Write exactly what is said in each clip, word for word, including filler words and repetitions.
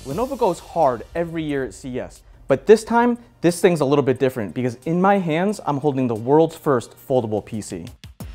Lenovo goes hard every year at C E S, but this time, this thing's a little bit different because in my hands, I'm holding the world's first foldable P C.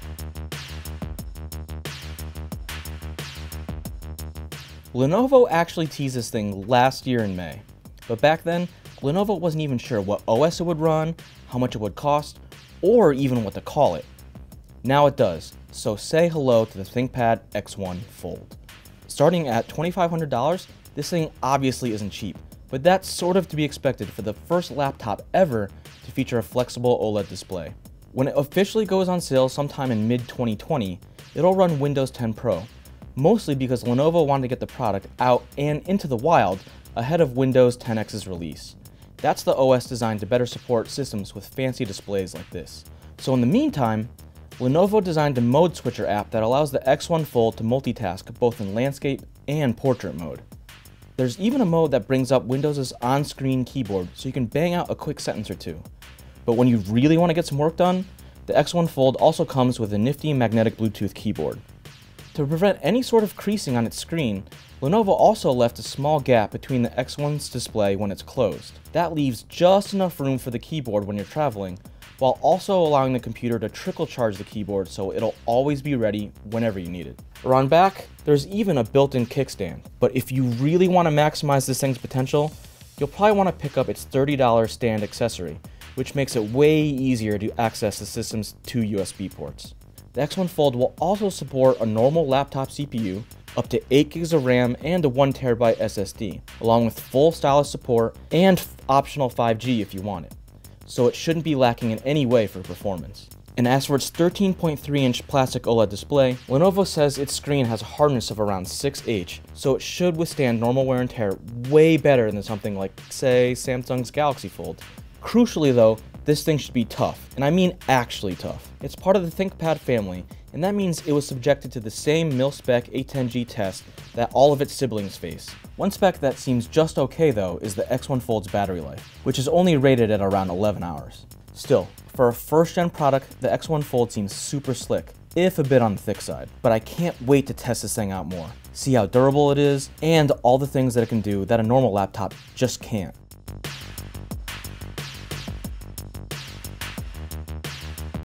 Lenovo actually teased this thing last year in May, but back then, Lenovo wasn't even sure what O S it would run, how much it would cost, or even what to call it. Now it does, so say hello to the ThinkPad X one Fold. Starting at twenty-five hundred dollars, this thing obviously isn't cheap, but that's sort of to be expected for the first laptop ever to feature a flexible OLED display. When it officially goes on sale sometime in mid twenty twenty, it'll run Windows ten Pro, mostly because Lenovo wanted to get the product out and into the wild ahead of Windows ten X's release. That's the O S designed to better support systems with fancy displays like this. So in the meantime, Lenovo designed a mode switcher app that allows the X one Fold to multitask both in landscape and portrait mode. There's even a mode that brings up Windows' on-screen keyboard so you can bang out a quick sentence or two. But when you really want to get some work done, the X one Fold also comes with a nifty magnetic Bluetooth keyboard. To prevent any sort of creasing on its screen, Lenovo also left a small gap between the X one's display when it's closed. That leaves just enough room for the keyboard when you're traveling, while also allowing the computer to trickle charge the keyboard so it'll always be ready whenever you need it. Around back, there's even a built-in kickstand, but if you really want to maximize this thing's potential, you'll probably want to pick up its thirty dollar stand accessory, which makes it way easier to access the system's two U S B ports. The X one Fold will also support a normal laptop C P U, up to eight gigs of RAM and a one terabyte S S D, along with full stylus support and optional five G if you want it, so it shouldn't be lacking in any way for performance. And as for its thirteen point three inch plastic OLED display, Lenovo says its screen has a hardness of around six H, so it should withstand normal wear and tear way better than something like, say, Samsung's Galaxy Fold. Crucially though, this thing should be tough, and I mean actually tough. It's part of the ThinkPad family, and that means it was subjected to the same mil-spec A ten G test that all of its siblings face. One spec that seems just okay though is the X one Fold's battery life, which is only rated at around eleven hours. Still, for a first-gen product, the X one Fold seems super slick, if a bit on the thick side. But I can't wait to test this thing out more, see how durable it is, and all the things that it can do that a normal laptop just can't.